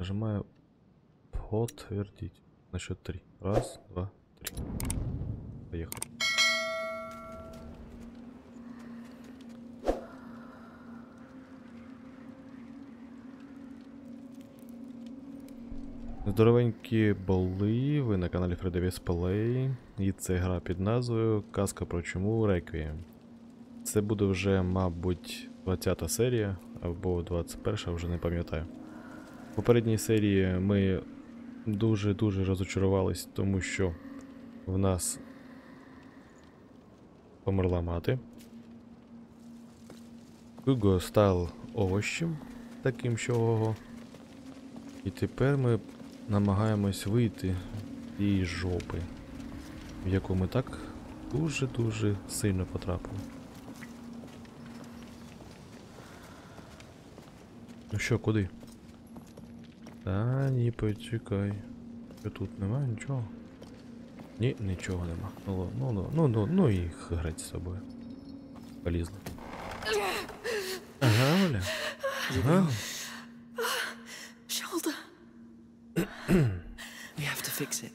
Нажимаю подтвердить. На счет 3. Раз, два, три. Поехали. Здоровенькі були, ви на каналі Freddy's Play, і це гра під назвою Казка про чуму Реквієм. Це буде вже, мабуть, 20-та серія, або 21-ша, вже не пам'ятаю. В попередній серії ми дуже розочарувались, тому що в нас померла мати. Hugo став овощем, таким що ого. І тепер ми намагаємось вийти з цієї жопи, в яку ми так дуже сильно потрапили. Ну що, куди? Та ні, почекай. Що тут немає нічого? Ні, нічого нема. Ну і грать з собою. Полізли. Ага, Оля. Ага. Shoulder. We have to fix it.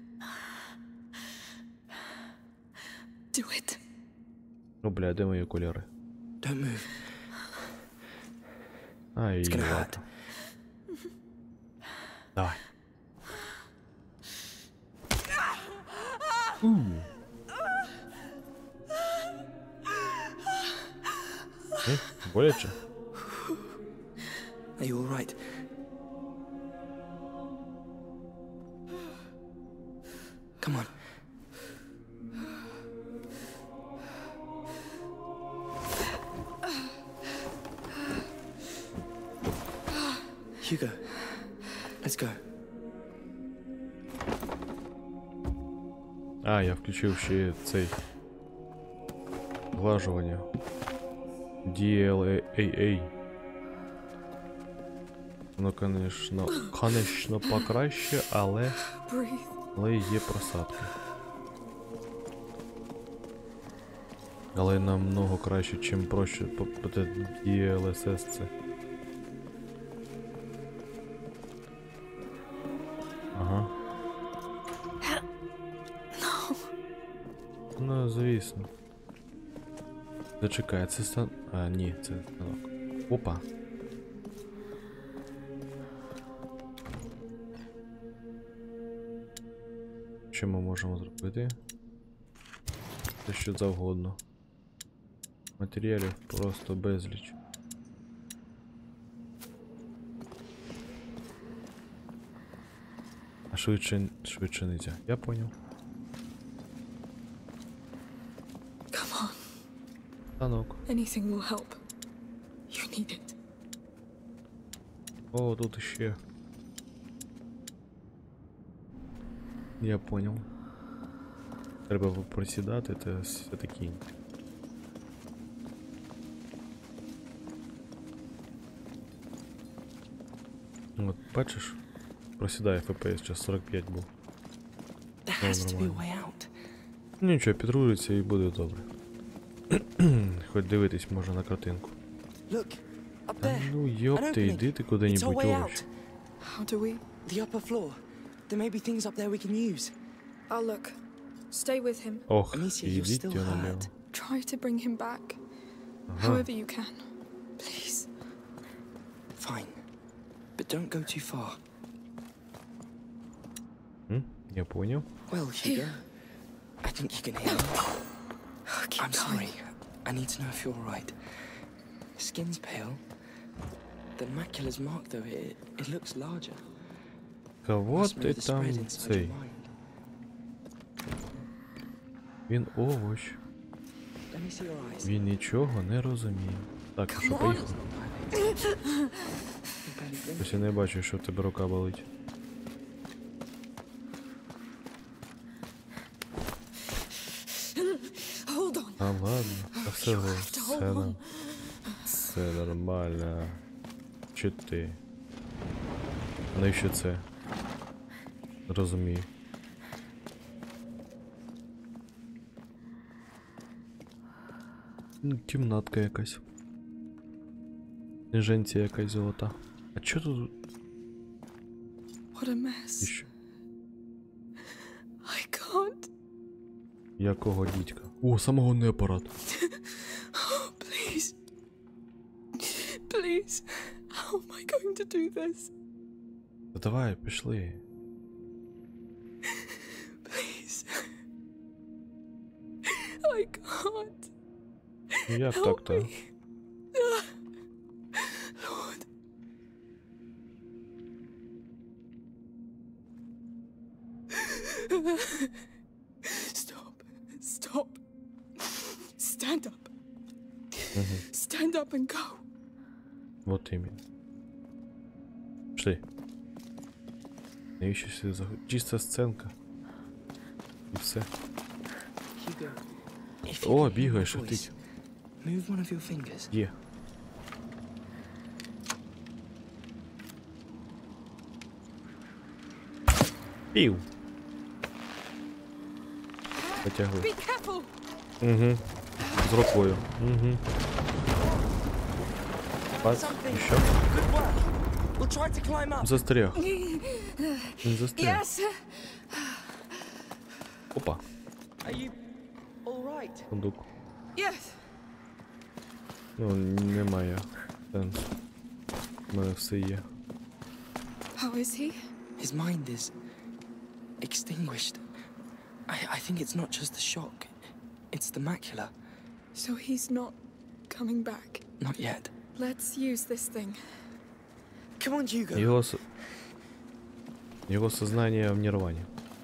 Do it. Ну, бля, де мої окуляри? Don't move. Ай, It's gonna hurt. Давай. Боляче? Are you all right? Come on. Hugo, let's go. А, я включив ще цей глажування. DLAA. Воно, конечно, покраще, але є просадки. Але намного краще, чим проще попити DLSS це. Ага. Ну, звісно. Зачекай, це стан... А, ні, це станок. Опа. Що ми можемо зробити? Це що завгодно. Матеріалів просто безліч. А швидше нельзя. Я понял. Come on. Станок. Anything will help. You need it. О, тут іще. Я понял. Треба просідати, це все такі. От, бачиш? Просідає FPS, зараз 45 був. There has to be a way out. Нічого, підрулиться і буде добре. Хоч дивитись можна на картинку. Look, up Та there. ну йопти, йди ти куди-небудь, овощ. How do we? The upper floor. There may be things up there we can use. I'll look. Stay with him. Ох, Amicia, you're ідіть still його наліво. hurt. Try to bring him back. Ага. However you can. Please. Fine. But don't go too far. Я понял. Well, Hugo, I think you can hear me. Keep I'm sorry. I need to know if you're all right. Skin's pale. The macula's mark, though, it looks larger. Кого Must ти move the там spread inside цей? your mind. Він овощ. Let me see your eyes. Він нічого не розуміє. Так, що Come on. поїхав? You barely blink. Ось я не бачу, що в тебе рука болить. Hold on. А ладно, та все, You have to hold on. все нормально. Чи ти? Навіщо це? Розумію. Кімнатка якась. Книженця якась золота. А чо тут? What a mess. І що? I can't. Якого дідька? О, самогонний апарат. Oh, please. Please. How am I going to do this? Та давай, пішли. Please. I can't. Ну як Help так-то? me. Lord. Stop. Stop. Stand up. Stand up and go. Вот іменно. Пішли. Навіщо сюди заходить? Чиста сценка. І все. Hugo, if you О, can hear бігає, my шатить. voice, move one of your fingers. Є. Пів. Потягли. Be careful. Угу. З рукою. Угу. Пас. І що? Good work. We'll try to climb up. Застряг. Він застряг. Yes. Опа. Are you all right? Сундук. Yes. Ну, немає сенсу. У мене все є. How is he? His mind is extinguished. I think it's not just the shock. It's the macula. So he's not coming back. Not yet. Let's use this thing. Come on, Hugo. Його сознание в нірвані.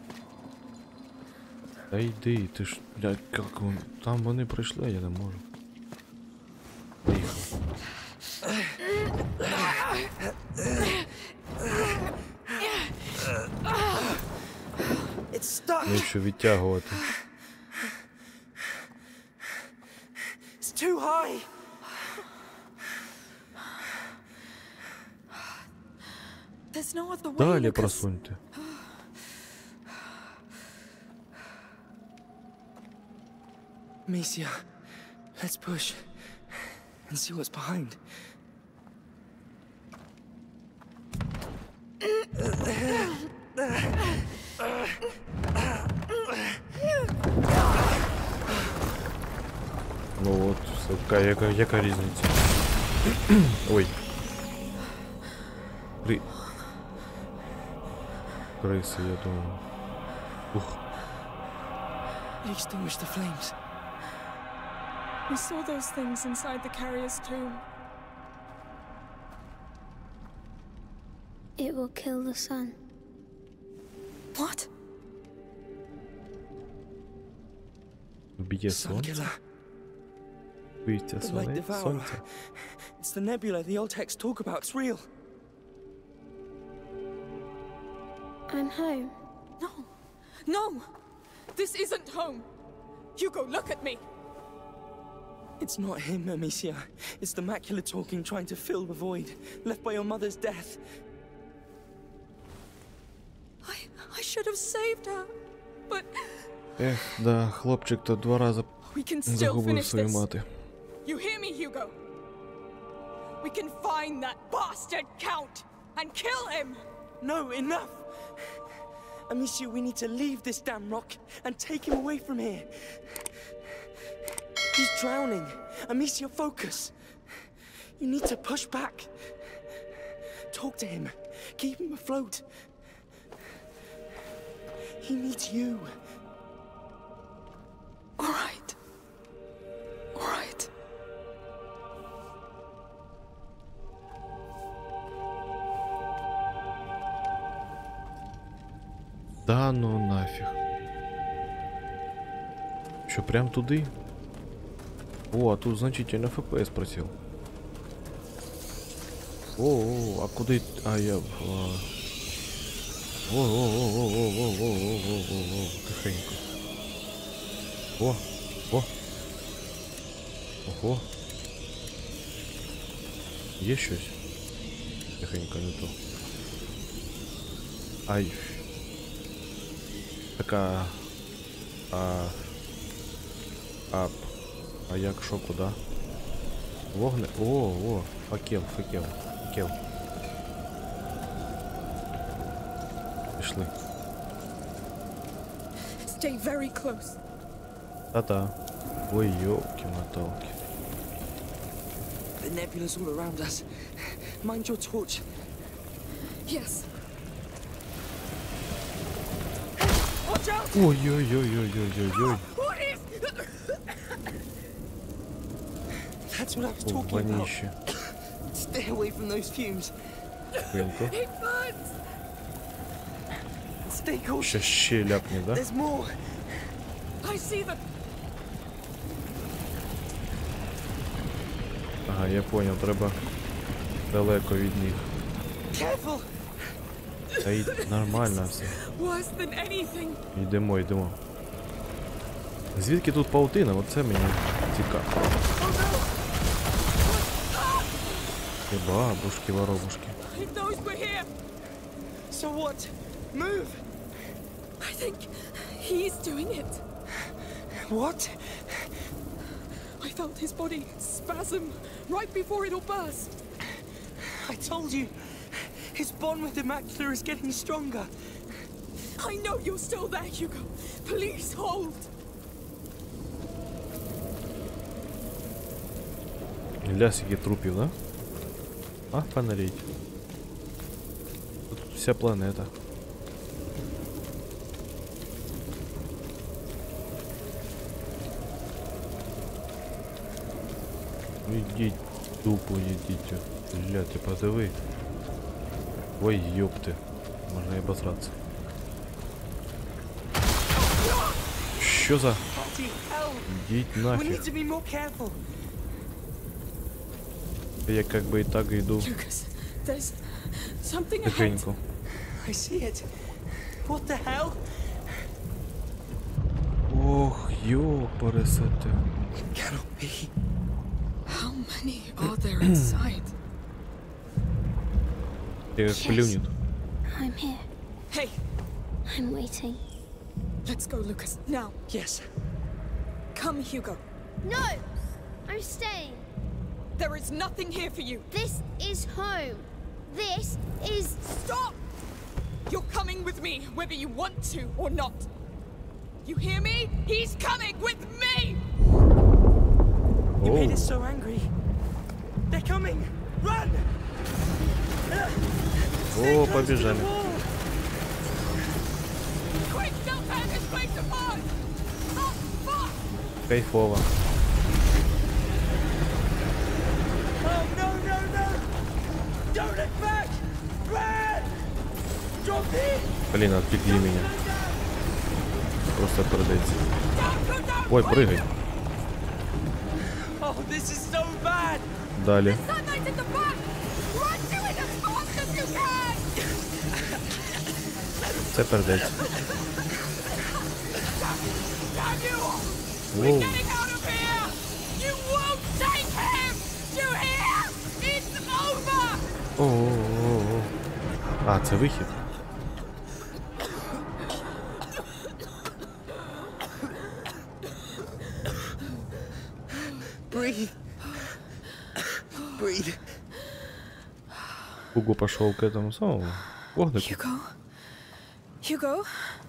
Та йди, ти ж, блядь, як він... Там вони прийшли, а я не можу. Поїхав. It's stuck. Навіщо відтягувати? It's too high. There's no other way. Далі Lucas. просуньте. Amicia, let's push and see what's behind. Ну от, все, яка різниця? Ой. Криси, я думаю. Ух. It extinguished the flames. We saw those things inside the carrier's tomb. It will kill the sun. What? Вб'є Sun сонце? killer. Вб'ється The light devourer. сонце? It's the nebula the old texts talk about. It's real. I'm home. No. No. This isn't home. Hugo, look at me. It's not him, Amicia. It's the macula talking, trying to fill the void left by your mother's death. I should have saved her. But Ех, да, хлопчик то 2 рази we can still загубив finish свою this. мати. You hear me, Hugo? We can find that bastard Count and kill him. No, enough! Amicia, we need to leave this damn rock and take him away from here. He's drowning. Amicia, focus. You need to push back. Talk to him. Keep him afloat. He needs you. All right. All right. Да ну нафіг. Що, прям туди? О, а тут значительно FPS просів. О, а куди? А я... О, тихенько. О. Ого. Є щось? Тихенько, не то. Ай. Така... А як, що, куди? Вогне? О, факел. Пішли. Stay very close. Та-та. Ой, ёлки-моталки. The nebula's all around us. Mind your torch. Yes. Watch out! Ой-ой-ой-ой-ой-ой-ой. What is? That's what I was О, talking about. вонище. Stay away from those fumes. Тихенько. It burns. Stay cautious. Щас ще ляпне, да? There's more. I see them. Ага, я понял, треба далеко від них. Careful. Та й нормально все. Worse than anything. Йдемо, йдемо. Звідки тут паутина? Оце мені цікаво. І бабушки, воробушки. It knows we're here. So what? Move. I think he's doing it. What? I felt his body spasm right before it all burst. I told you. His bond with the macula is getting stronger. I know you're still there, Hugo. Please hold. Лясики трупів, да? Фонарить. Тут вся планета. Ідіть, тупо їдіть. Бля, ти подиви. Ой, ёпти. Можна і обосратися. Що за? Bloody hell. Ідіть We нафіг. need to be more careful. Я как бы і так йду Lucas, there's something ahead. тихенько. I see it. What the hell? Ох, ёпарасоте. It cannot be. How many are there inside? Я как плюнет. I'm here. Hey, I'm waiting. let's go, Lucas. Now, Yes. come, Hugo. No! I'm staying. There is nothing here for you. This is home. This is... Stop! You're coming with me, whether you want to or not. You hear me? He's coming with me! You made Оу. us so angry. They're coming. Run! Stay О, close to the побежали. wall. Quick, don't tear this place apart! Oh, fuck! Кайфово. Oh, no, no, no! Don't look back! Run! Drop in! Блин, отвлекли меня. Просто пердеться. Don't go down! Ой, прыгай. Oh, this is so bad! Далі. Sunlight in the back! Run to it as fast as you can! Це пердець. Damn you! Воу. We're getting out of here! You won't take him! You hear? It's over! О-о-о-о. А, це вихід. Breathe. Breathe. Хуго пошел к этому самому вогнику. Hugo? Hugo?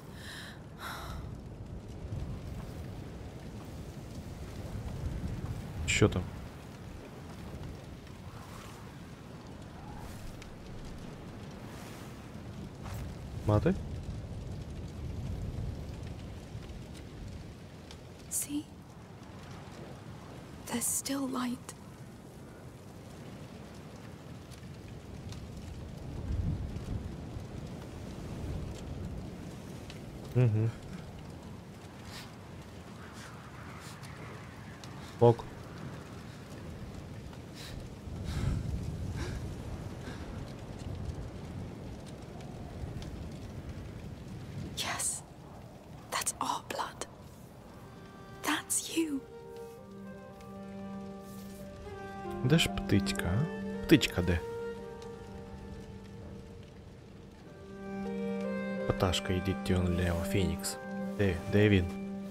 Що там? Мати? See? There's still light. Угу. Ок. Yes. That's our blood. That's you. Де ж птичка, а? Птичка де? Пташка, йдіть он лево, Фенікс. Де він?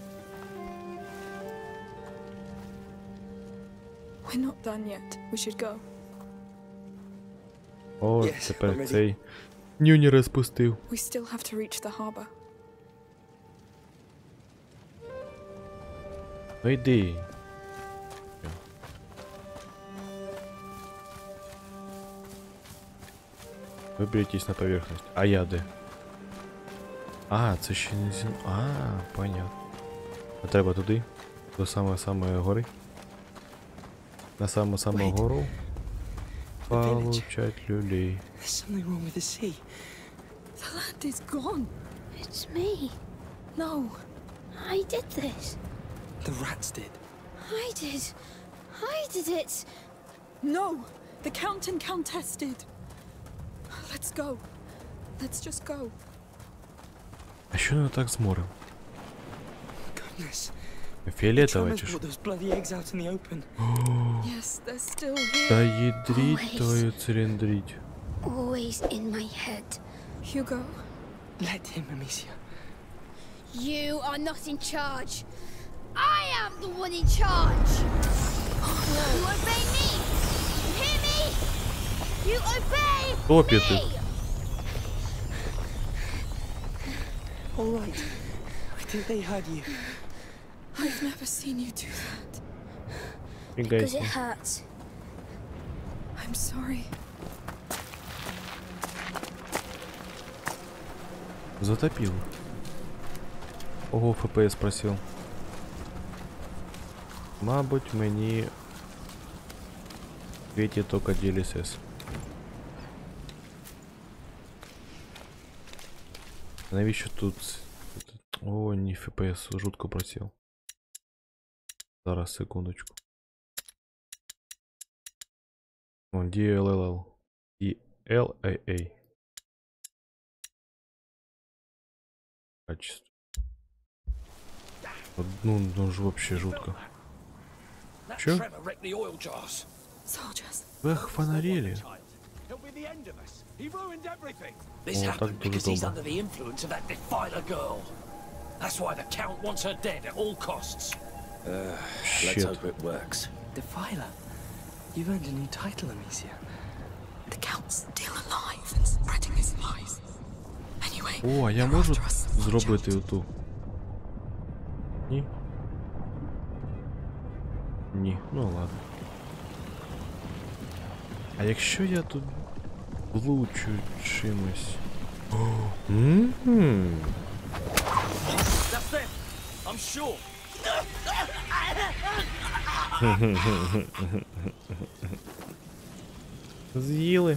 We're not done yet. We should go. О, Yes, тепер I'm ready. цей Нюні розпустив. We still have to reach the harbor. Ну йди. Выберитесь на поверхность. А я де? А, це ще не зі... А, понятно. А треба туди? До самої гори? На саму гору? Получать люлей. There's something wrong with the sea. The land is gone. It's me. No. I did this. The rats did. I did. I did it. No. The Count and Countess did. Let's go. Let's just go. А що не так з морем? Goodness. Фіолетове Tremors чи що? brought those bloody eggs out in the open. Yes, they're still here. Та їдріть твою циліндріть. Always in my head. Hugo. Let him, Amicia. You are not in charge. I am the one in charge. You obey me. You hear me? You obey Топит me. их. All right. I think they heard you. I've never seen you do that. Because it Фігайся. hurts. I'm sorry. Затопил. Ого, ФПС просил. Мабуть, мені світить тільки DLSS. Навіщо тут? О, ні, FPS жутко просів. Зараз, секундочку. О, DLLL. DLAA. Качество. Ну ж вообще жутко. Чё? Soldiers. Вы охфанарели. This Oh, happened так because he's добре. under the influence of that defiler girl. That's why the Count wants her dead at all costs. Let's Shit. hope it works. Defiler. You've earned a new title, Amicia. The Count's still alive and spreading his lies. Anyway, О, а я they're можу after us, watch зробити out. оту? Ні? Ні, ну ладно. А якщо я тут влучу чимось? Мгм. That's them. I'm sure. З'їли.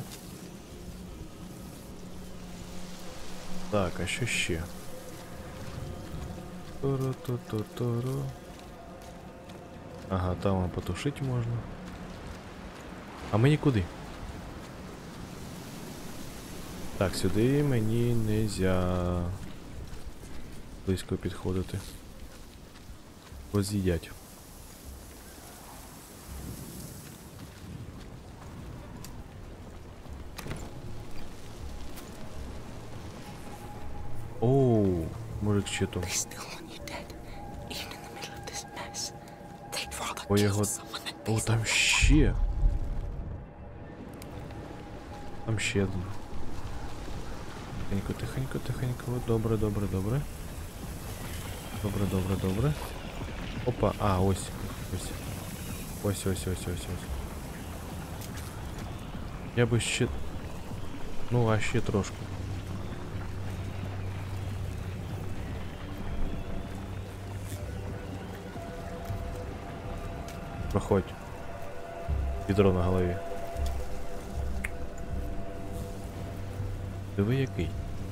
Так, а що ще? Торо-то-то-торо. Ага, там потушити можна. А мені куди? Так, сюди мені нельзя близько підходити. Бо з'їдять. Оу, мужик ще там. They still want you dead, even in the middle of this mess. They'd rather Ой, kill його... someone than О, be там ще. Там ще один. Тихенько, тихенько, тихенько. Добре, добре, добре. Добре, добре, добре. Опа, а, ось. Ось. Ось, ось, ось, ось, ось. Я би ще... Ну, а ще трошки. Проходь. Відро на голові. Диви який.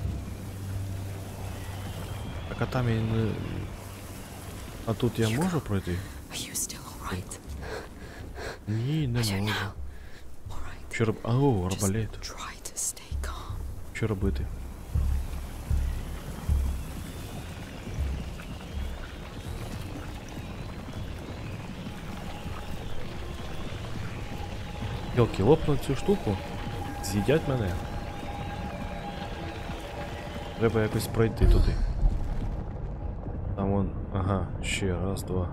Так, а там я не... А тут я можу пройти? Are you still alright? Ні, не I don't можу. know. Alright. Що роб... Ау, Just арбалет. try to stay calm. Що робити? Йолки, лопнуть цю штуку, з'їдять мене. Треба якось пройти туди. Там вон, ага, ще раз, два.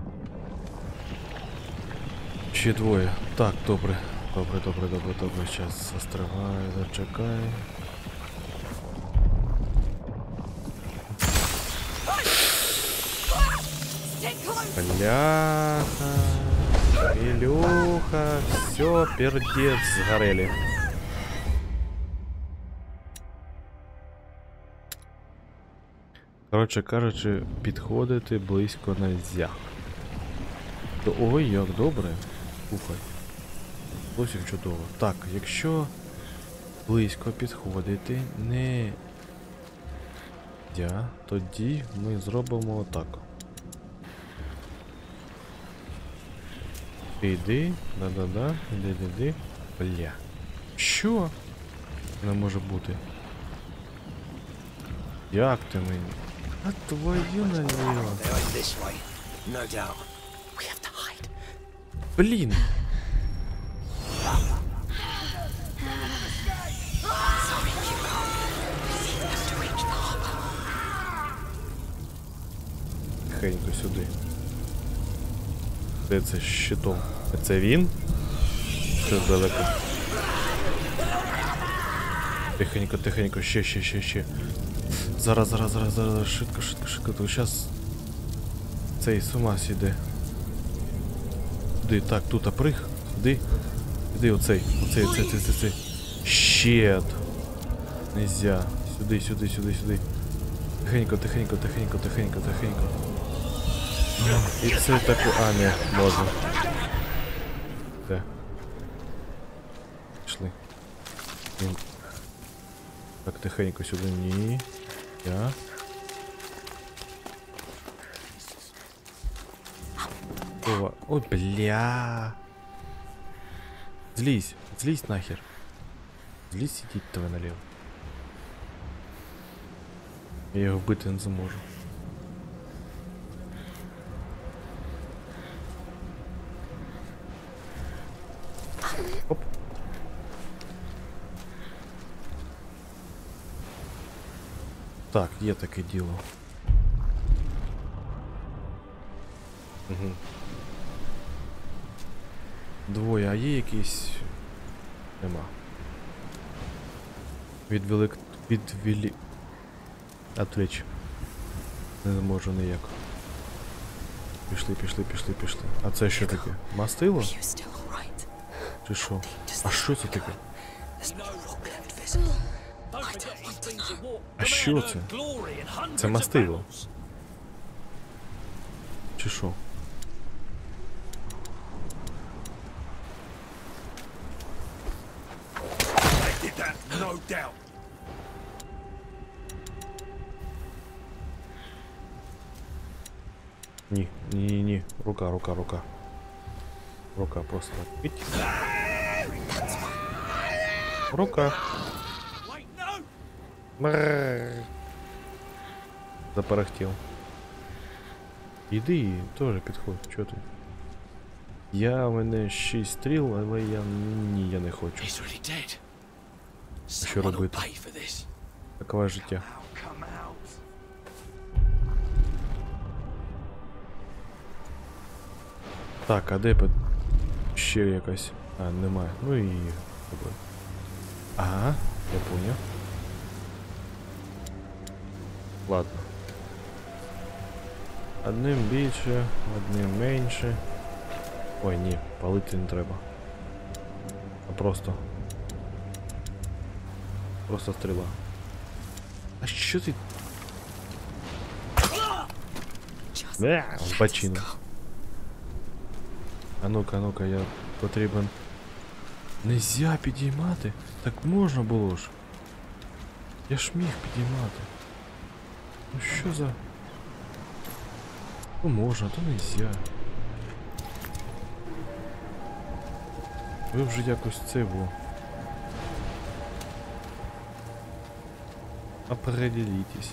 Ще двоє. Так, добре. Добре, добре, добре, добре. Щас застрибай, зачекай. Бляха. Илюха. Все, пердец, сгорели. Коротше кажучи, підходити близько нельзя. Ой, як добре. Слухай. Зовсім чудово. Так, якщо близько підходити не я, тоді ми зробимо отак. Іди, да-да-да, іди. Бля. Що? Не може бути. Як ти мені? А твою наліво. This way, no doubt. We have to hide. Блін. Тихенько сюди. Де це з щитом? Це він? Це далеко. Тихенько, ще. Зараз, швидко. То щас цей з ума сіде. Куди? Так, тут оприг. Іди оцей. Щет. Нельзя. Сюди. Тихенько. І це таку... А, не, можна. Де? Пішли. Він... Так, тихенько сюди. Ні. Я. Ой, бля. Злізь нахер. Злізь, сидіть тебе наліво. Я його вбити не зможу. Оп. Так, є таке діло. Угу. Двоє, а є якісь... Нема. Відвілі... Отвлечь. Не можу ніяк. Пішли. А це що таке? Мастило? Are you still all right? Чи що? А що це таке? There's no rock left visible. Don't forget he's been to war. А The що man це? earned glory in hundreds Це of мастило. battles. Чи що? They did that, no doubt. Ні. Рука. Рука просто так. Пить. Рука. Wait, no! Брррр. Запарахтел. Іди, теж підходь, чого ти? У мене 6 стріл, але я не хочу. He's really dead. Що Someone will робити? pay for this. Такове життя. Come out. Так, а де ще якась? А, немає. Ну і... Ага, я поняв. Ладно. Одним більше, одним менше. Ой, ні, палити не треба. А просто стріла. А що ти? В бочину. А ну-ка, я потрібен. Нельзя підіймати? Так можна було ж. Я ж міг підіймати. Ну що за... Ну можна, то нельзя. Ви вже якось це було. Определитесь.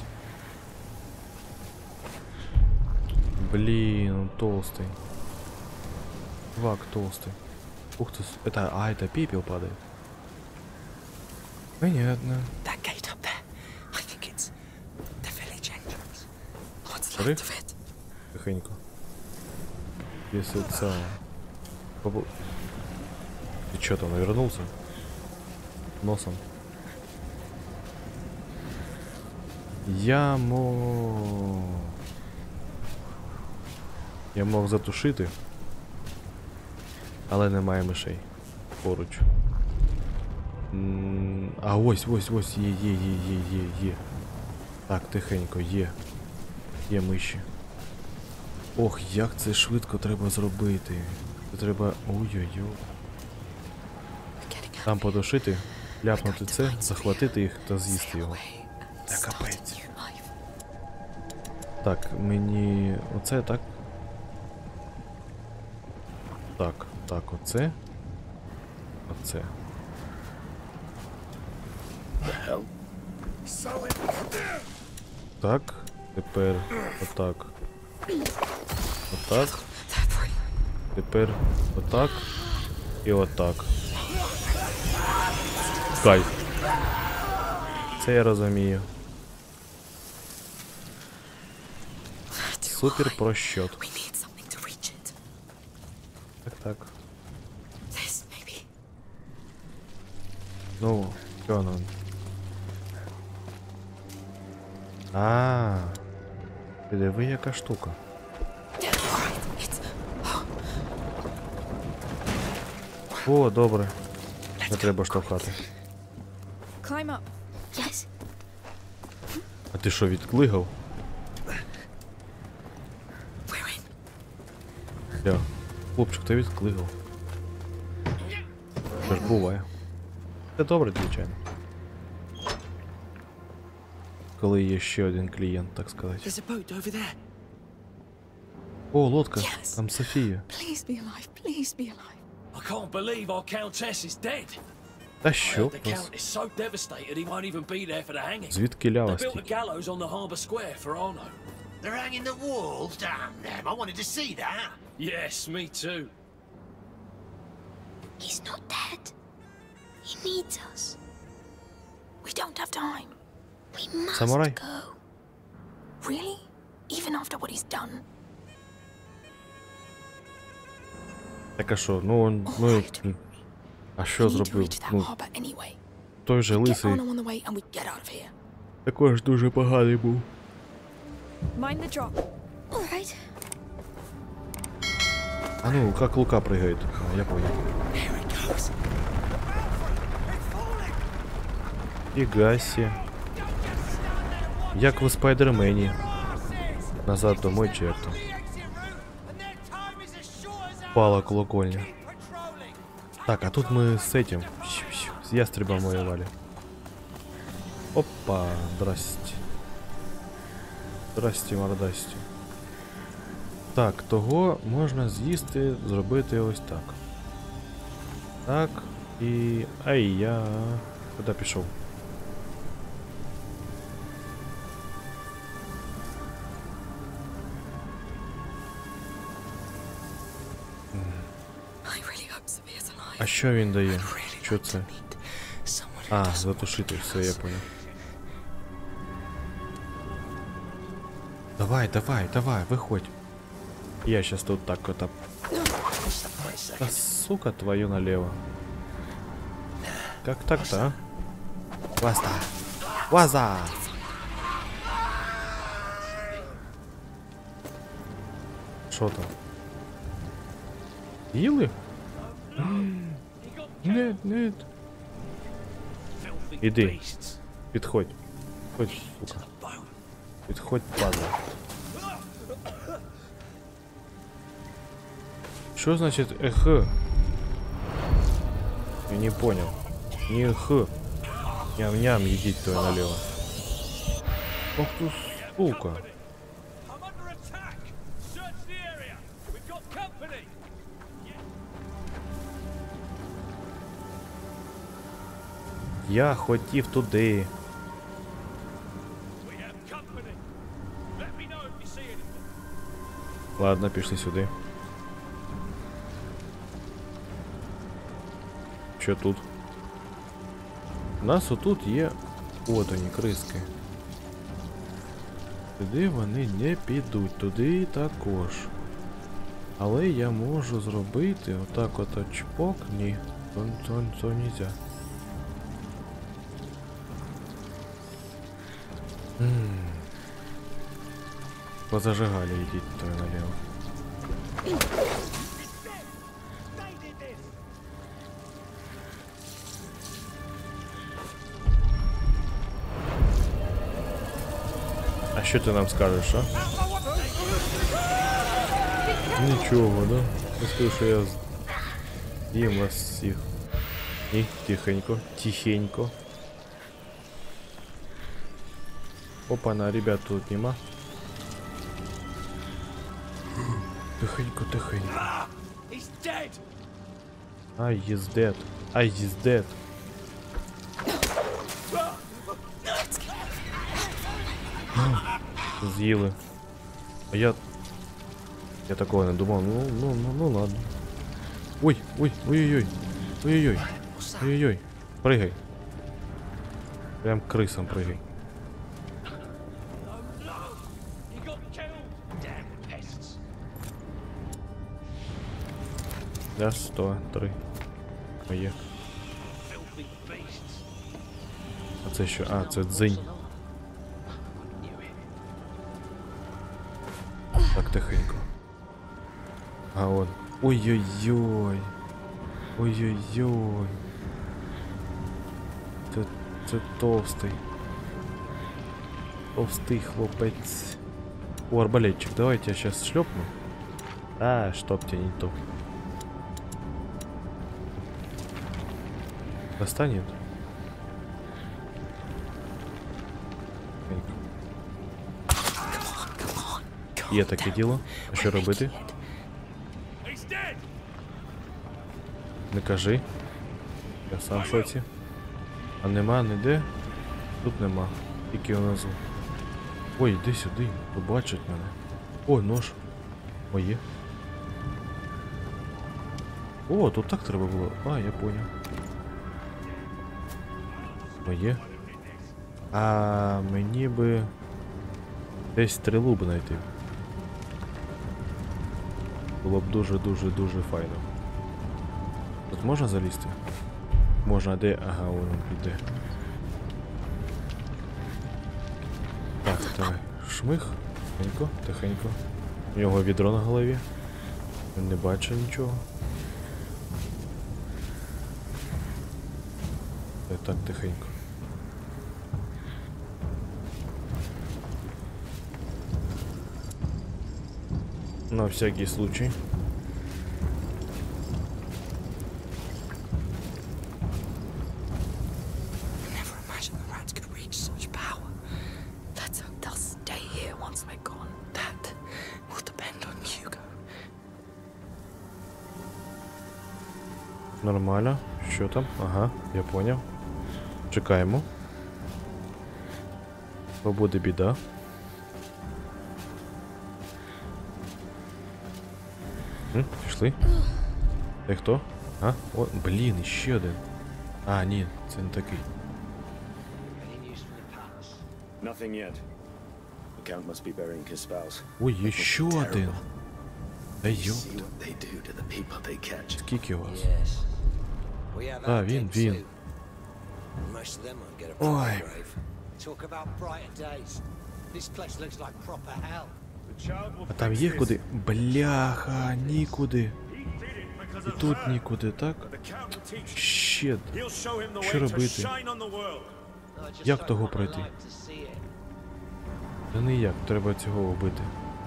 Блин, он толстый. Чувак толстый. Ух ты, это пепел падает. Понятно. That gate up there. I think it's the village entrance. What's Sorry? left of it? Тихонько. Если это... Ты чё там, навернулся? Носом. Я мог затушити, але немає мишей поруч. А ось, є. Так, тихенько, є. Є миші. Ох, як це швидко треба зробити. Це треба... Ой-ой-ой. Там подушити, ляпнути це, захватити їх та з'їсти його. Та капець. Так, мені... Оце, так? Так, оце. Оце. Так, тепер отак. Отак. Тепер отак. І отак. Кайф. Це я розумію. Супер прощот. Так. Ну, що нам? Ти диви, яка штука. О, добре. Не треба штовхати. Climb up. Yes. А ти що, відклигав? Я. Хлопчик, ти відклигав. Це ж буває. Це добре, звичайно. Коли є ще один клієнт, так сказати. There's a boat over there. О, лодка. Yes. Там Софія. Please be alive. Please be alive. I can't believe our countess is dead. Та що? The count is so devastated he won't even be there for the hanging. Звідки They лява built a стільки? gallows on the harbour square for Arno. They're hanging the walls? Damn them, I wanted to see that. Yes, me too. He's not dead. He needs us. We don't have time. We must Samurai. go. Really? Even after what he's done? Так а що? Ну, а що We need to зробив? reach that Ну, harbour anyway. той же Get лисий Arno on the way and we get out of here. також дуже поганий був. Mind the drop. All right. А ну, как Лука прыгает. А, я понял. Here it goes. Фігасі. Як в Спайдермені. Назад домой черту. Пала колокольня. Так, а тут мы с этим. С ястребом воевали. Опа, здрасте. Здрасте, мордасті. Так, того можна з'їсти, зробити ось так. Так, і... Ай, я... Куди пішов? I really hope Sophia's alive. А що він дає? I'd really Що like це? to meet someone who А, doesn't затушити, want to все, kill я us. понял. Давай, виходь. Я сейчас тут так вот... Да сука твою налево. Как так-то, а? Ваза! Ваза! Шо там? Їли? Нет. Filthy Іди. beasts. Підходь. Підходь, сука. Bone. Підходь, падла. Что значит эх? Я не понял. Не эх. Ням-ням, едить то налево. Ох ты, сука. I'm under attack. Search the area. We've got company. Я хотів туди. We have company. Let me know if you see anything. Ладно, пішли сюди. Що тут? У нас отут є... От вони, криски. Туди вони не підуть, туди також. Але я можу зробити отак от чпок. Ні, то нельзя. Позажигали, идите то налево. А що ти нам скажеш, а? Нічого, да? Я скажу, що я їм вас всіх. І тихенько, тихенько. Опа-на, ребят, тут нема. Тихенько, тихенько. Ай, he's dead. Ай, he's dead. З'їли. А я такого не думав. Ну ладно. Ой, ой-ой-ой. Ой-ой-ой. Ой-ой-ой. Прыгай. Прям крысом прыгай. Раз, 100, 3. Моє. А це що? А, це дзинь. Так, тихенько. А он. Ой-ой-ой. Ой-ой-ой. Це товстий. Товстий хлопець. О, арбалетчик, давайте я сейчас шлепну. А, чтоб тебе не то. Достанет? Є таке діло. А що робити? Не кажи. Я сам в шоці. А нема ніде? Тут нема. Тільки внизу. Ой, іди сюди, побачить мене. Ой, нож. Моє. О, тут так треба було. А, я понял. Моє. А мені би десь стрілу б знайти. Було б дуже файно. Тут можна залізти? Можна, де? Ага, воно піде. Так, давай. Шмих. Тихенько, тихенько. У нього відро на голові. Він не бачить нічого. Так, тихенько. На всякий случай. Never imagined the rats could reach such power. Let's hope they'll stay here once we're gone. That will depend on Hugo. Нормально. Що там? Ага, я поняв. Чекаємо. Бо буде біда. Пішли. Ти хто? А? О, блін, іще один. А, ні, це не такий. Nothing yet. The Count must be burying his spouse. Ой, є ще один. Та See йопт, what they do to the people they catch. скільки вас? Yes. We have Ah, our Vin, gigs Vin. too. Most of them won't get a Oi. proper grave. Talk about brighter days. This place looks like proper hell. А там є куди? Бляха, нікуди. І тут нікуди, так? Щет. Що робити? I just Як don't того want my пройти? life to see it. Та ніяк, треба цього вбити.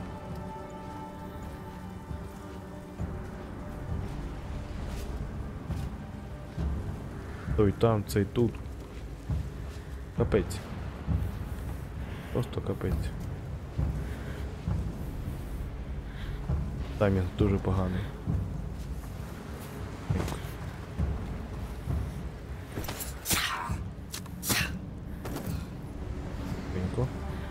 Той там, цей тут. Капець. Просто капець. Таймінг дуже поганий. Тихенько.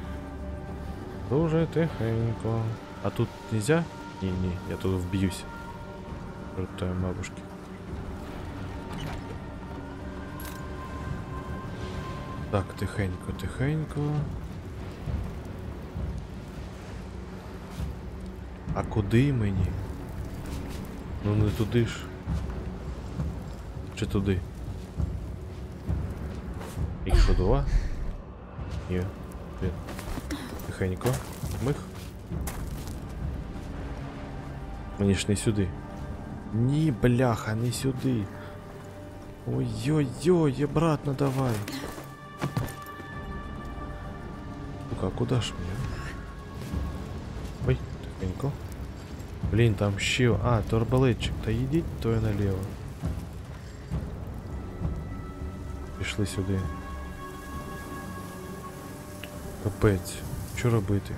Дуже тихенько. А тут нельзя? Ні, я тут вб'юсь. Проти бабушки. Так, тихенько, тихенько. А куди мені? Ну не туди ж. Чи туди? Їх що, два? Ні. Блін. Тихенько. Мих. Мені ж не сюди. Ні, бляха, не сюди. Ой-ой-ой, обратно давай. Ну-ка, куда ж мені? Ой, тихенько. Блін, там ще... А, то арбалетчик. Та йдіть то наліво. Пішли сюди. Капець. Що робити?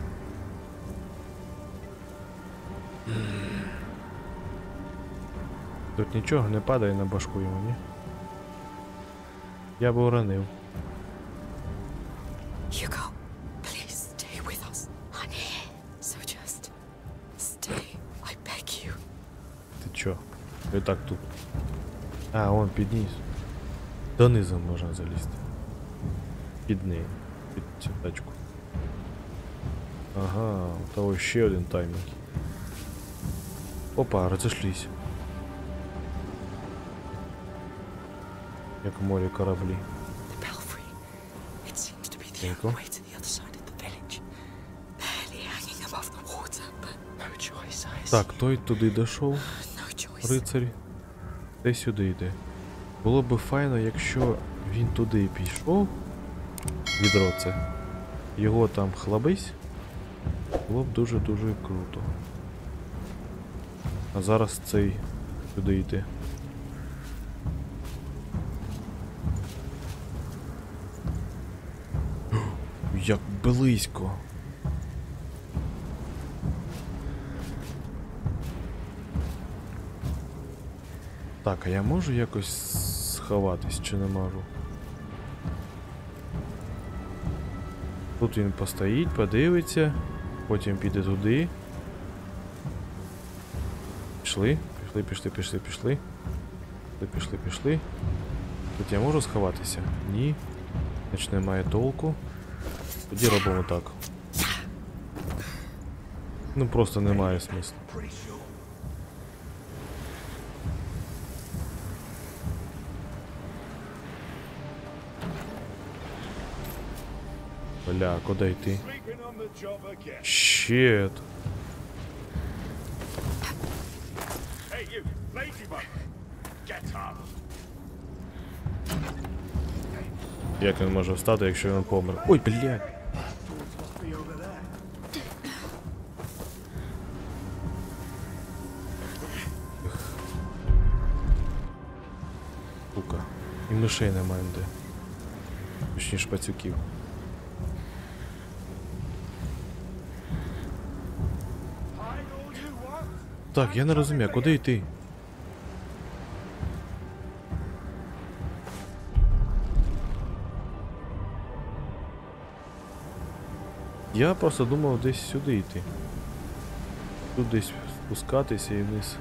Тут нічого не падає на башку йому, ні? Я б уронив. Hugo, please stay with us. Honey. So just stay, I beg you. Ти чо? І так тут. А, он підніс. Донизу можна залізти. Під неї. Під цю тачку. Ага, у того ще один таймінг. Опа, розійшлись. Як в морі кораблі. The belfry. It seems to be the only way to the other side of the village. Barely hanging above the water, but no choice, I see. Так, той туди дійшов. No choice. Рицарь. Ти сюди йде. Було б файно, якщо він туди пішов. Відро це. Його там хлабись. Було б дуже-дуже круто. А зараз цей сюди йде. Як близько. Так, а я можу якось сховатись чи не можу? Тут він постоїть, подивиться, потім піде туди. Пішли. Пішли. Тут я можу сховатися? Ні. Значить немає толку. Тоді робимо так. Ну просто немає смислу. Бля, куди йти? Щет. Як він може встати, якщо він помер? Ой, блядь. Сука. І мишей немає де. Точніше пацюків. Так, я не розумію, куди йти? Я просто думав десь сюди йти. Тут десь спускатися і вниз.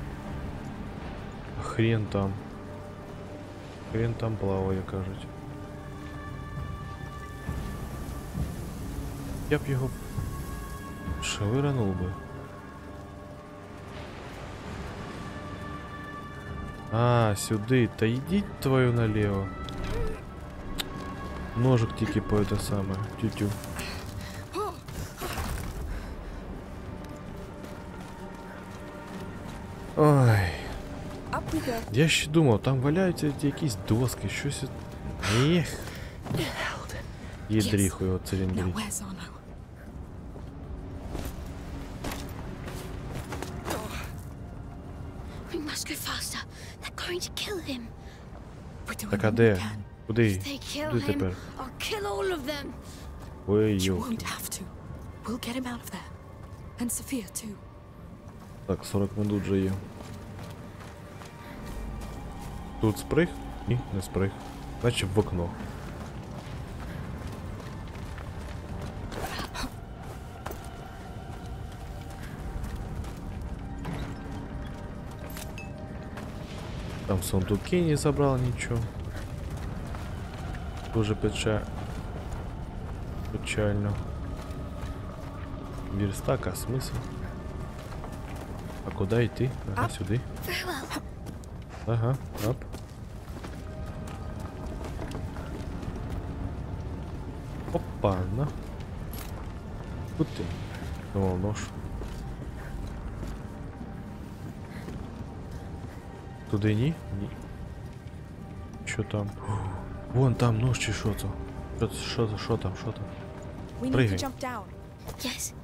Хрен там. Хрен там плаває, кажуть. Я б його швирнув би. А, сюди. Та йдіть твою наліво. Ножик тільки по это саме. Тю-тю. Ой. Я ще думав, там валяються якісь доски, щось. Ех. Єдріху його циліндрі. We must go faster. They're going to kill him. Так а де? Куди? If they kill Куди him, тепер? I'll kill all of them. Ой, You йо. won't have to. We'll get him out of there. And Sophia too. Так, 40 минут вже є. Тут сприг? Ні, не сприг. Значить в окно. Там сундуки не забрал ничего. Тоже печально. Верстак, а смысл? А куда идти? Ага, сюда. Very well. Ага, ап. Опа, на. Тут ты. Думал, нож. Туди ні? Ні. Що там? Вон там нож чи що це? Що там? We need to Пригай. jump down. Yes.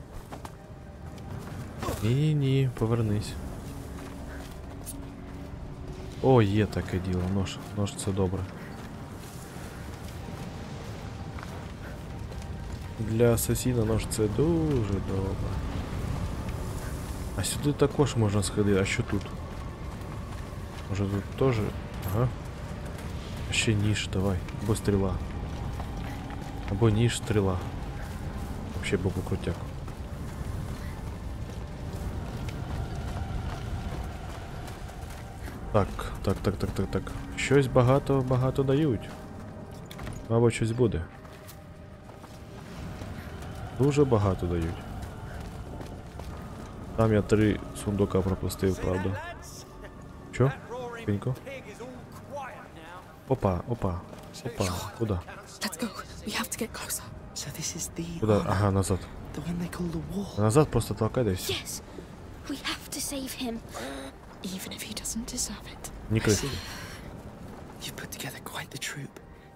Ні, повернись. О, є таке діло, нож. Нож це добре. Для асасіна нож це дуже добре. А сюди також можна сходити, а що тут? Може тут теж? Ага. А ще ніж, давай. Або стріла. Або ніж, стріла. Вообще був би крутяк. Так. Щось багато дають. Мабуть, щось буде. Дуже багато дають. Там я 3 сундука пропустив, правда. Чо? Пінько? Опа. Куда? Let's go. We have to get closer. So this is the Куда? Ага, назад. the one they call the wall. Назад просто толкай, да и все. Yes. We have to save him. Even if he doesn't deserve it. Не крыси. You've put together quite the troop.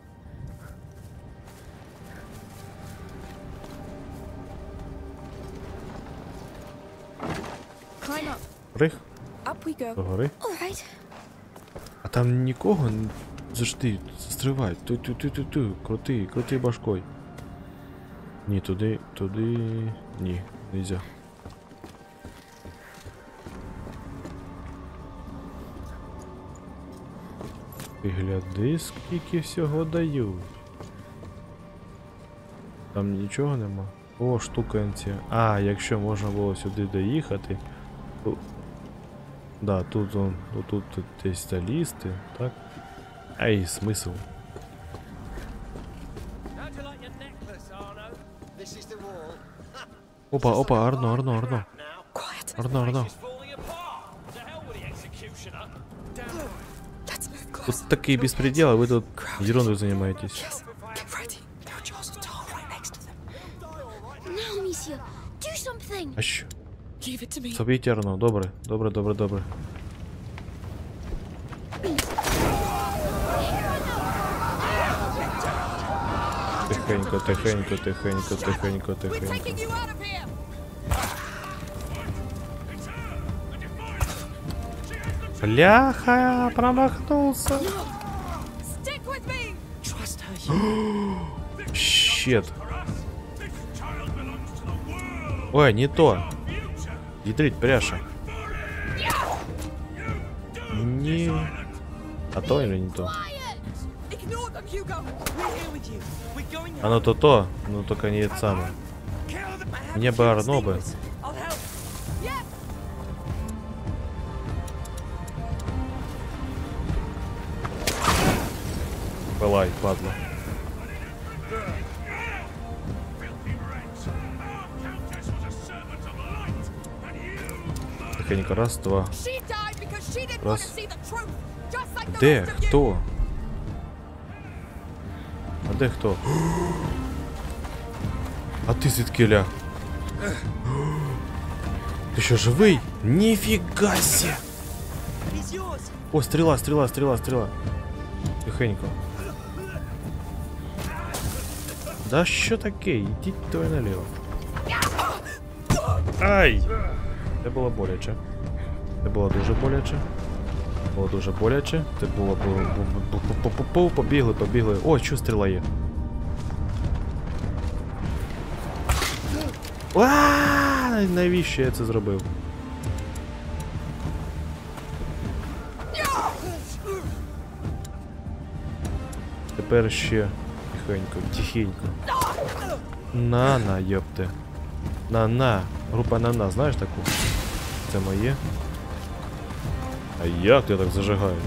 Climb up. Прих, Up we go. догори. All right. А там нікого завжди стривай. Ту. Крути башкой. Ні, туди. Ні, нельзя. Ти гляди, скільки всього дають. Там нічого нема. О, штуканці. А, якщо можна було сюди доїхати. То... Да, тут он, тут десь залізти, так? Ай, смисл. This is the wall. Опа, Арно. Quiet. Арно. Let's move closer. Тут такий безпредел, а ви тут ерундой занимаетесь. Yes. Get ready. There are jars of tar right next to them. Now, monsieur, do something. А що? Leave it to me. Соб'єть Арно, добре. Тихенько. We're taking you out of here. Бляха, промахнулся. Stick with me. Trust her. Щет. Ой, не то. Ядрить, пряша. Не. А то или не то? Ignore them, Hugo. We're here with you. We're going. Оно то, но только не это самое. Мне бы Арно бы. I'll help. Yes. Пылай, падла. Тихонько, раз, два. She died because she didn't want Раз. to see the truth. Just like the Де? rest of you. Хто? А де хто? А ти звідкиля? Ти що, живий? Ніфіга сі! He's yours. О, стріла. Тихенько. Да що таке? Ідіть твоє наліво. Ай! Це було боляче. Це було дуже боляче. Це було... Побігли. О, що стріла є? Ааа! Навіщо я це зробив? Тепер ще тихенько. На, йопте. На. Група на, знаєш таку? Це моє. А як ти так зажигаєш?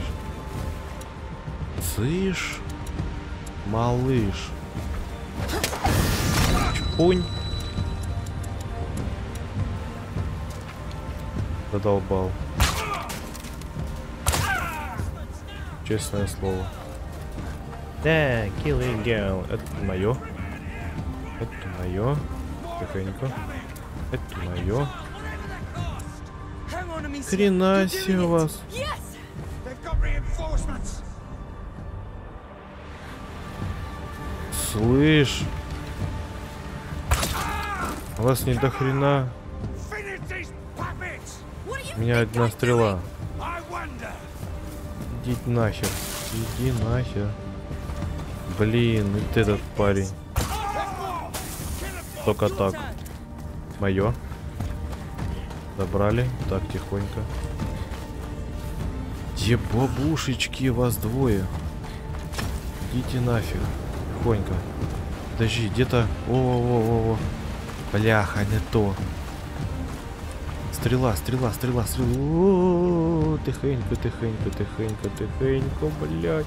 Циш, малиш. Чпунь. Задолбал. Честное слово. Да, killing girl. Это мое. Тихонько. Это мое. Hang on to me. Хрена себе у вас. Yes. Слышь. У вас не до хрена. У меня одна стрела. Иди нахер. Иди нахер. Блин, вот этот парень. Только так. Мое. Забрали. Так, тихонько. Ебабушечки, вас двое. Идите нафиг. Тихонько. Подожди, где-то... О-о-о-о. Бляха, не то. Стрела, стрела, стрела, стрела. О-о-о. Тихонько, тихонько, тихонько, тихонько, блядь.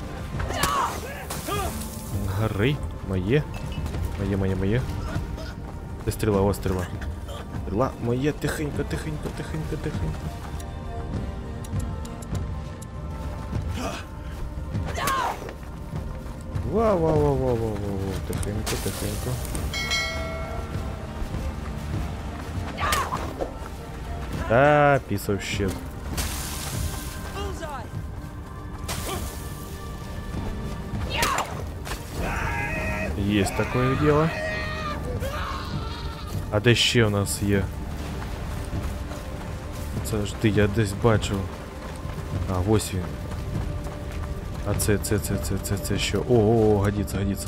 Горы. Моє. Моє. Де стріла, о, стріла. Стріла моє, тихенько. Вау. Тихенько. Да, piece of shit. Есть такое дело. А де ще у нас є? Завжди, я десь бачив. А, ось він. А це що? О, годиться.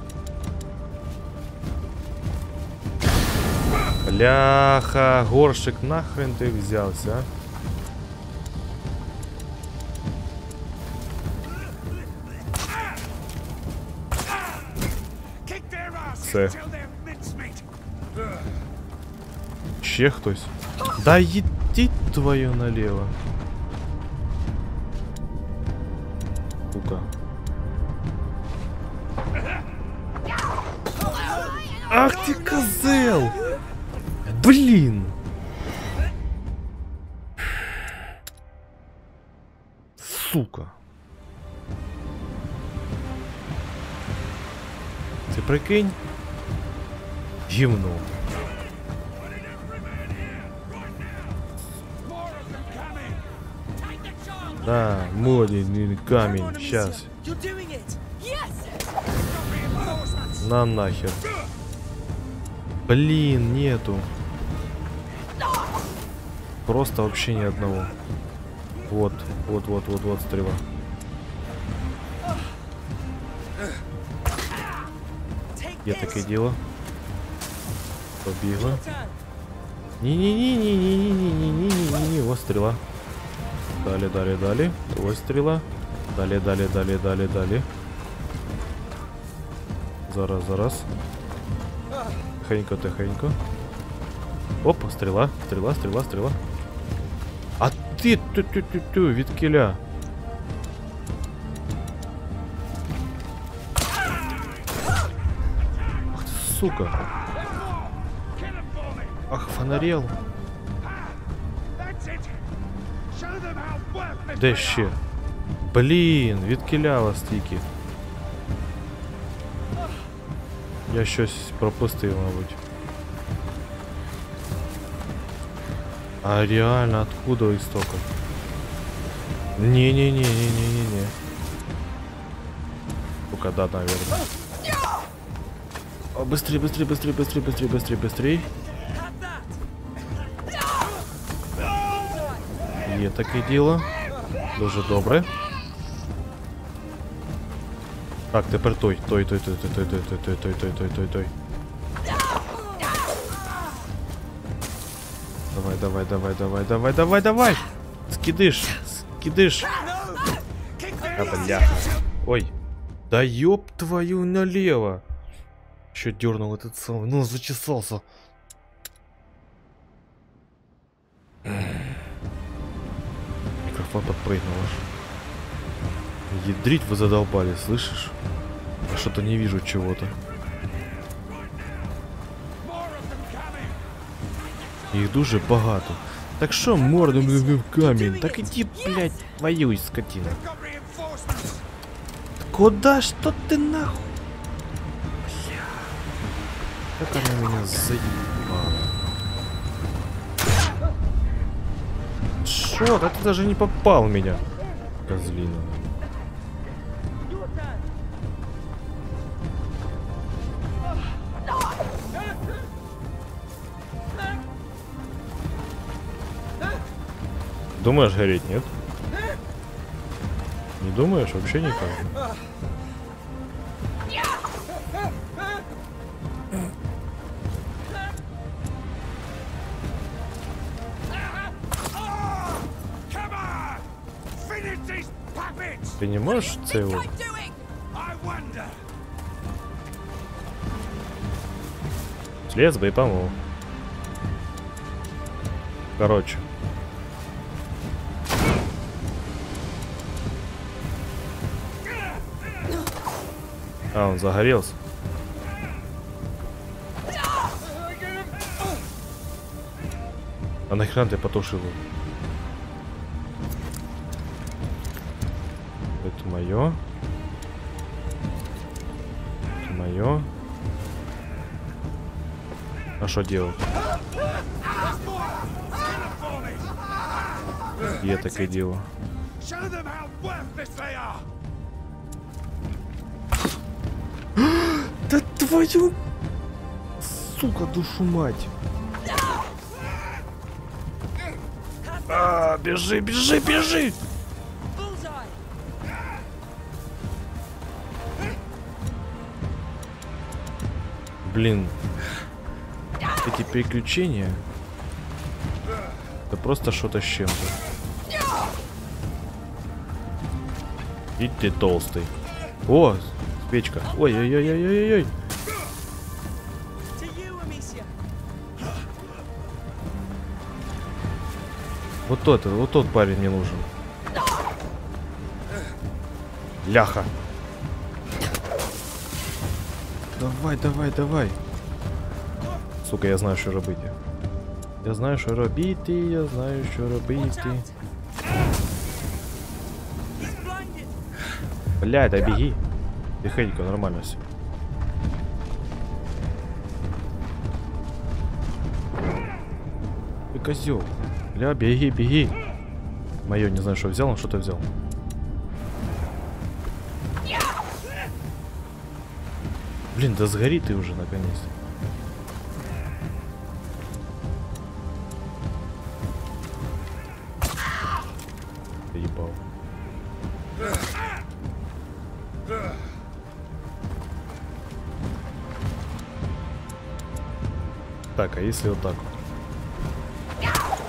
Бляха, горщик, нахрен ти взявся, а? Все. Ще хтось? Да йди твою налево. Сука. Ах ты козел! Блин! Сука. Ти прикинь? Гівно. Да, модный камень, сейчас. На нахер. Блин, нету. Просто вообще ни одного. Вот стрела. Я такое дело. Побегла. Не-не-не-не-не-не-не-не-не-не-не. Вот стрела. Дали. Ось стрела. Дали. Зараз. Тихенько. Опа, стрела. А ти від кіля. Ах ти, сука. Ах, фонарел. Де ще? Блін, від кіля вас тільки. Я щось пропустив, мабуть. А реально, откуда истоков? Не. Только да, наверное. О, быстрее. Є таке діло. Дуже добре. Так, тепер той. Давай. Скидыш. А, бляха. Ой. Да ёб твою налево. Еще дернул этот самый. Ну, зачесался. Микрофон подпрыгнул аж. Ядрить вы задолбали, слышишь? Я что-то не вижу чего-то. Їх дуже багато. Так що морду в камінь? Так иди, блядь, воюй, скотина. Куда? Что ты нахуй? Бля. Как она меня заебала. Шо? Да ты даже не попал в меня. Козлина. Думаешь, гореть, нет? Не думаешь? Вообще никак. Ты не можешь целую? Слез бы и помог. Короче. А, он загорелся. А нахрена ты потушил его? Это мое. Это мое. А что делать? Я так и делаю. Да твою, сука, душу мать. А, бежи, бежи, бежи. Блин, эти приключения, это просто что-то с чем-то. И ты толстый. О, печка. Ой-ой-ой-ой-ой-ой. Вот тот парень мне нужен. Ляха. Давай, давай, давай. Сука, я знаю, что робити. Я знаю, що робити, я знаю, що робити. Блядь, да беги. Тихонько, нормально все. Ты козел. Бля, беги, беги. Мое, не знаю, что взял, он что-то взял. Блин, да сгори ты уже наконец-то. Ебал. Так, а если вот так вот?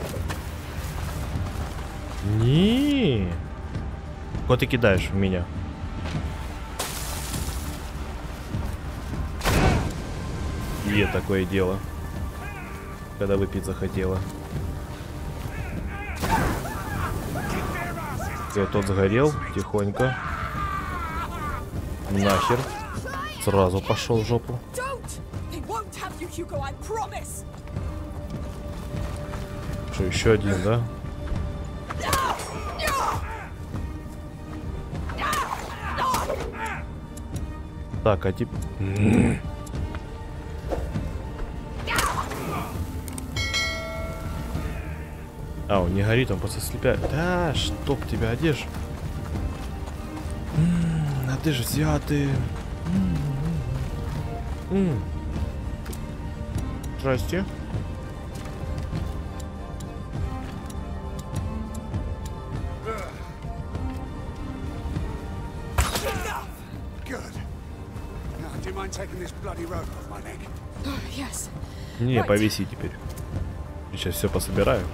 Не. Куда ты кидаешь в меня? Е, такое дело. Когда выпить захотела. Все, тот сгорел, тихонько. Нахер. Сразу пошел в жопу. Что, еще один, да? Так, а тип... А, он не горит, он просто слепяет. Да, чтоб тебя одежь. А ты же взятый. Здрасте. Не, повиси теперь. Сейчас все пособираю.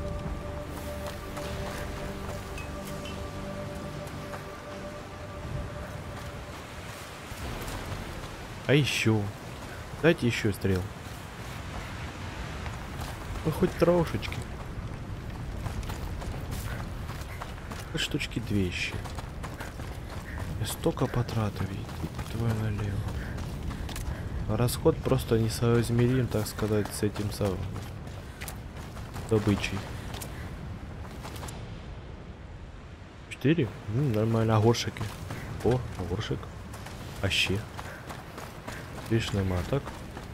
А еще. Дайте еще стрел. Ну хоть трошечки. Хоть штучки 2 еще. Я столько потратил, твой налево. Расход просто несоизмерим, так сказать, с этим самым добычей. 4? Нормально, огуршики. О, огуршик. Аще. Видишь, нема, так?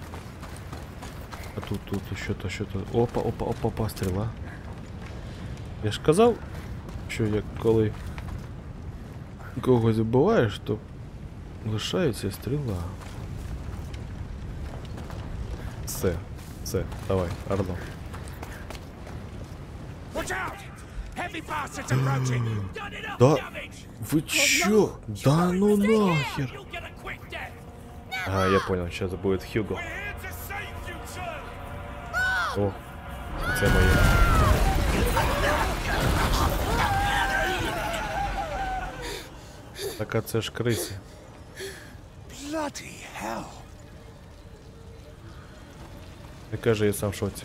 А тут что-то, что-то. Опа, опа, опа, опа, стрела. Я ж казав, що як коли когось вбиваєш, то лишається стріла. Все, давай, Ардо. Heavy bastards approaching. Done enough Да, damage. вы чё? Да ну нахер. You'll get a quick death. А, я понял, сейчас будет Хьюго. We're here to save you, sir. О, це моє. Так, а це ж криси. Bloody hell. Не каже, я сам в шоці.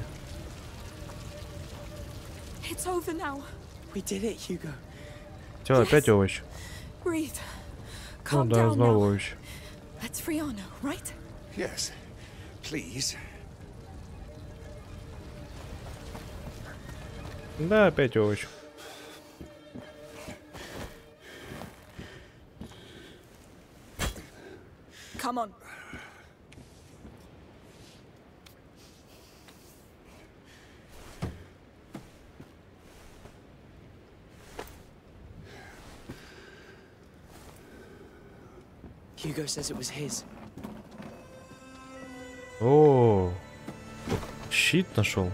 It's over now. We did it, Hugo. Чё, опять овощ? Breathe. Ну Calm да, down знову now. овощ. Let's free Arno, right? Yes, please. Да, опять овощ. Come on. Hugo says it was his. О, щит нашел.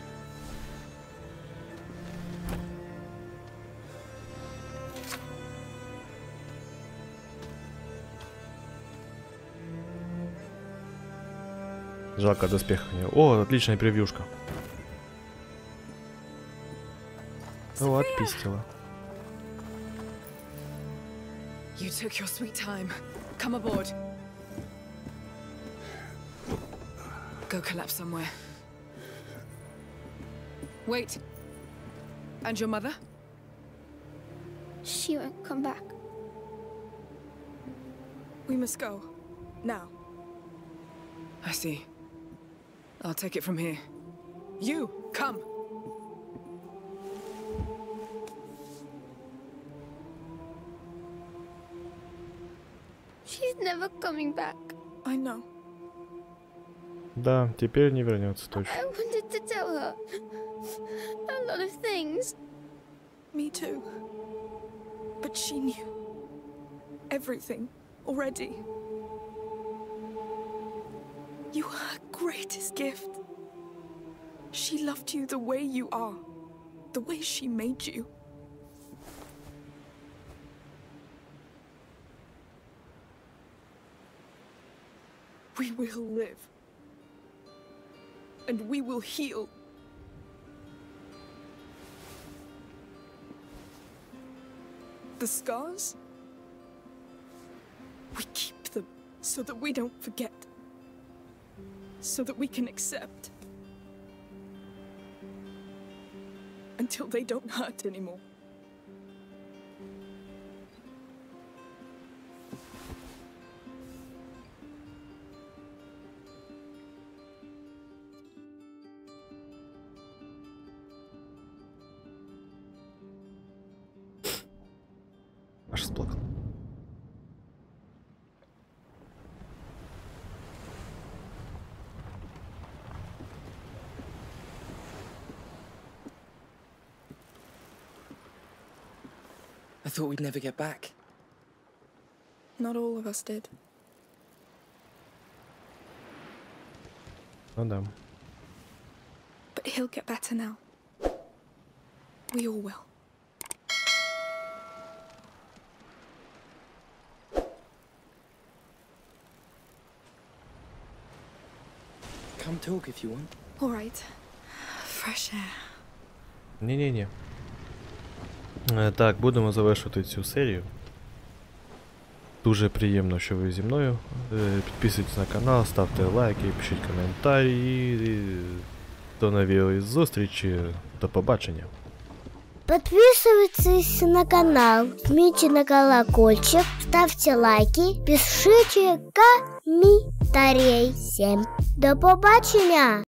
Жалко доспехов не. О, отличная превьюшка. Ну, отпистила. You took your sweet time. Come aboard. Go collapse somewhere. Wait. And your mother? She won't come back. We must go. Now. I see. I'll take it from here. You, come. She's never coming back. I know. Да, теперь не вернется точно. I wanted to tell her a lot of things. Me too. But she knew everything already. You were her greatest gift. She loved you the way you are, the way she made you. We will live. And we will heal. The scars? We keep them so that we don't forget. So that we can accept. Until they don't hurt anymore. Аж сплакал. I thought we'd never get back. Not all of us did. Ну да. But he'll get better now. We all will. Come talk if you want. All right. Fresh air. Ні-ні-ні. Так, будемо завершувати цю серію. Дуже приємно, що ви зі мною. Підписуйтесь на канал, ставте лайки, пишіть коментарі. До нової зустрічі. До побачення. Подписывайтесь на канал, жмите на колокольчик, ставьте лайки, пишите комментарии. Всем до побачення!